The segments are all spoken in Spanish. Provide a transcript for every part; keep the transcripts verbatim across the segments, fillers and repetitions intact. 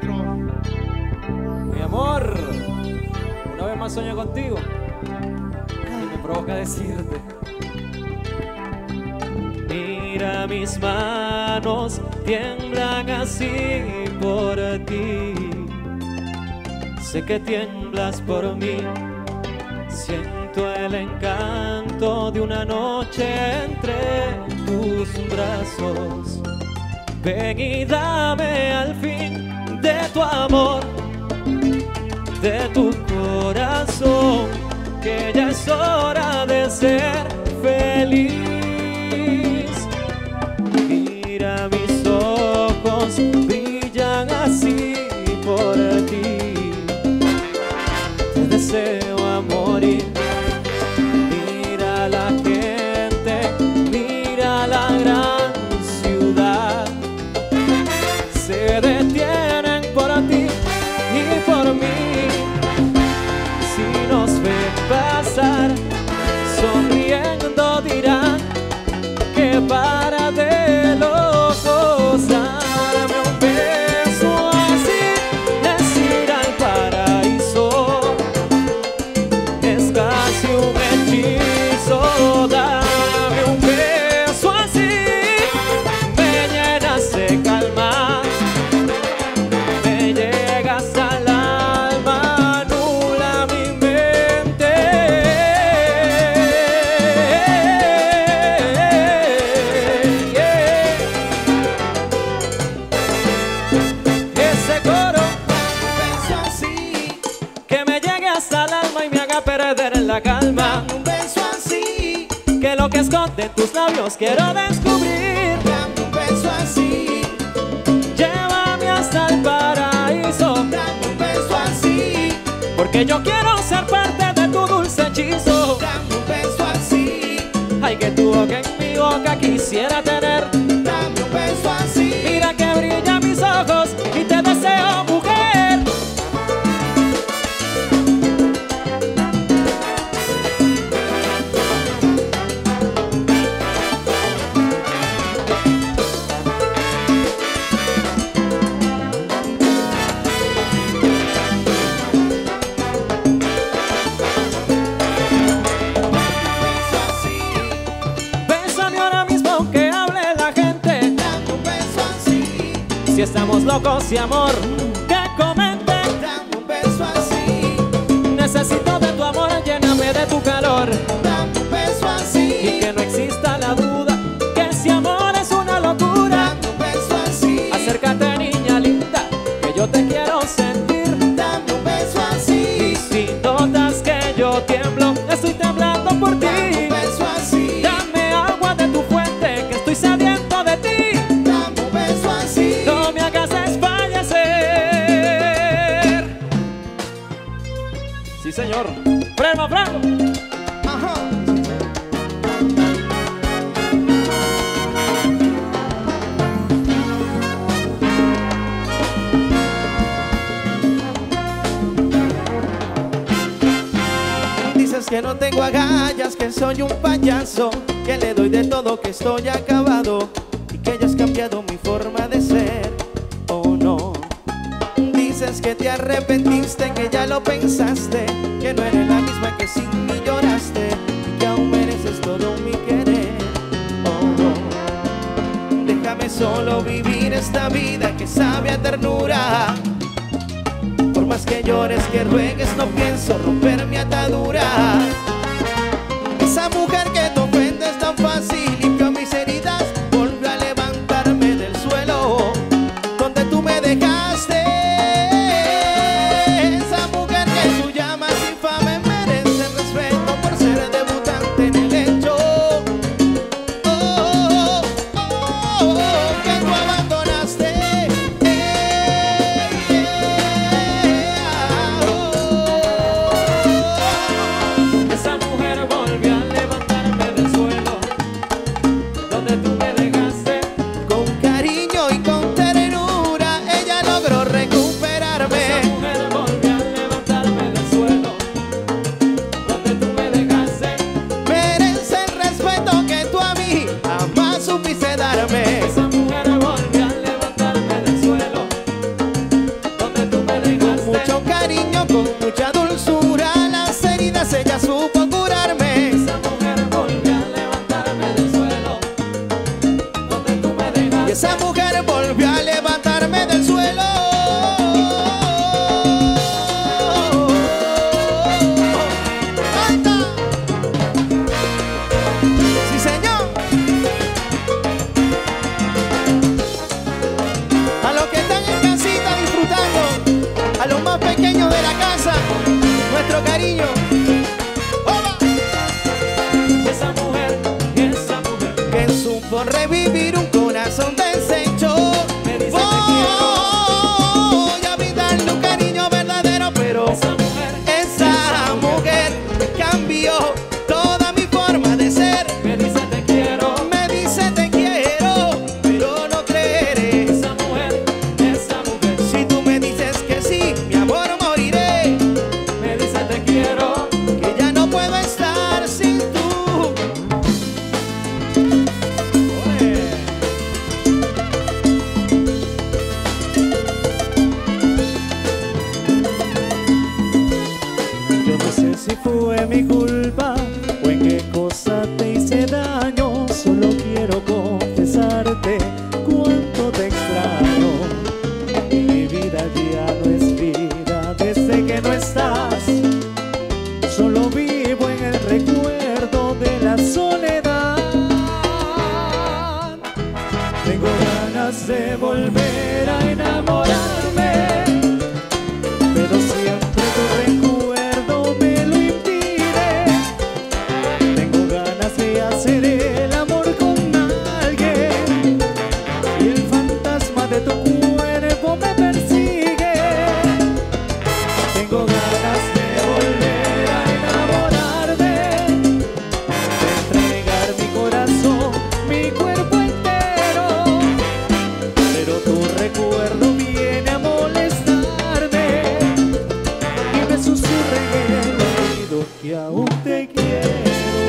maestro. Mi amor, una vez más sueño contigo y me provoca decirte: mira, mis manos tiemblan así por ti. Sé que tiemblas por mí. Siento el encanto de una noche entre tus brazos. Ven y dame al fin de tu amor, de tu corazón, que ya es hora de ser feliz. Mira, mis ojos brillan así por ti. Te deseo a morir. Mira la gente, mira la gran ciudad. Se detienen por ti y por mí. Si nos ven pasar, sonriendo dirán que para de locos. Dame un beso así, es ir al paraíso. Es casi un hechizo. Dame un beso así, me llenas de calma. Me llegas al alma, nula mi mente. Yeah. Ese coro, beso así, que me llegue hasta el alma y me haga perder la calma. un beso así, Que lo que esconde tus labios quiero descubrir. dame un beso así, Llévame hasta el paraíso, dame un beso así, porque yo quiero ser parte de tu dulce hechizo. dame un beso así, Ay, que tu boca en mi boca quisiera tener. dame un beso así. Mira que brillan mis ojos y te deseo, mujer. Beso así, Bésame ahora mismo que hable la gente. dame un beso así, Si estamos locos y amor, que comenten. dame un beso así, Necesito de tu amor, lléname de tu calor. dame un beso Y así, que no exista la duda que si amor es una locura. dame un beso así, Acércate, niña linda, que yo te quiero sentir. dame un beso Y así, si notas que yo tiemblo, estoy temblando por dame ti. un beso así, Dame agua de tu fuente, que estoy sediento de ti. dame un beso así. No me hagas desfallecer. Sí, señor. ¡Freno, freno! Ajá. Dices que no tengo agallas, que soy un payaso, que le doy de todo, que estoy acabado y que ya has cambiado mi forma de ser, ¿o no? Dices que te arrepentiste, que ya lo pensaste, que no eres la misma que sin mí lloraste y que aún mereces todo mi querer, ¿o no? Déjame solo vivir esta vida que sabe a ternura. Por más que llores, que ruegues, no pienso romper mi atadura. Esa mujer que te ofende es tan fácil, limpió mis heridas, volvió a levantarme del suelo donde tú me dejaste. Esa mujer que tú llamas infame merece respeto por ser debutante en el hecho. Oh, oh, oh, oh, oh, que tú abandonaste. Esa mujer volvió a levantarme del suelo donde tú me dejaste. Con cariño y con ternura ella logró fue mi culpa o en qué cosa te hice daño. Solo quiero confesarte cuánto te extraño. Mi vida ya no es vida desde que no estás. Solo vivo en el recuerdo de la soledad. Tengo ganas de volver a enamorarme, pero siempre tu recuerdo me lo impide. Tengo ganas de hacer el amor con alguien y el fantasma de tu cuerpo me persigue. Tengo ganas de volver a enamorarme, de entregar mi corazón, mi cuerpo entero, pero tu recuerdo viene a molestarme y me susurra en el oído que aún te quiero.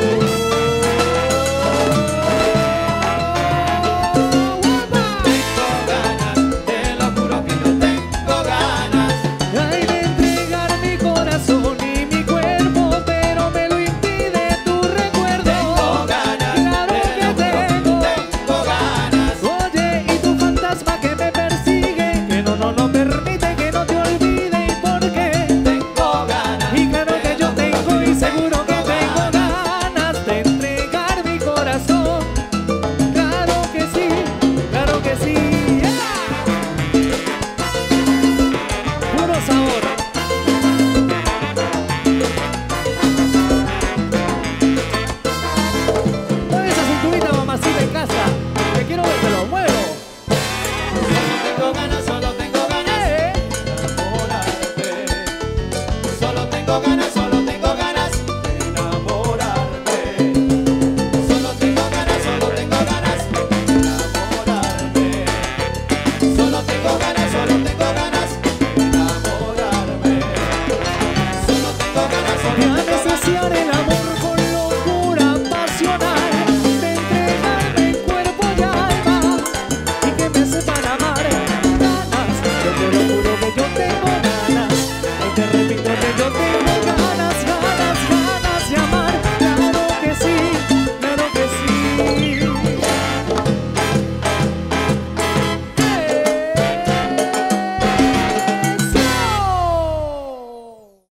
Tengo ganas, te lo juro que yo tengo ganas. Ay, de entregar mi corazón y mi cuerpo, pero me lo impide tu recuerdo. Tengo ganas, Claro te que lo juro que tengo. tengo ganas. Oye, y tu fantasma que me persigue, que no, no, no permite que no te olvide. ¿Y por qué? Tengo ganas. Y claro que yo tengo y seguro que tengo ganas de entregar mi corazón. Claro que sí, claro que sí. ¡Yeah! Puro sabor. Mueve esa cinturita, mamacita, en casa. Que quiero vértelo, muévelo. Tengo ganas, solo tengo ganas Eh. de enamorarte. Solo tengo ganas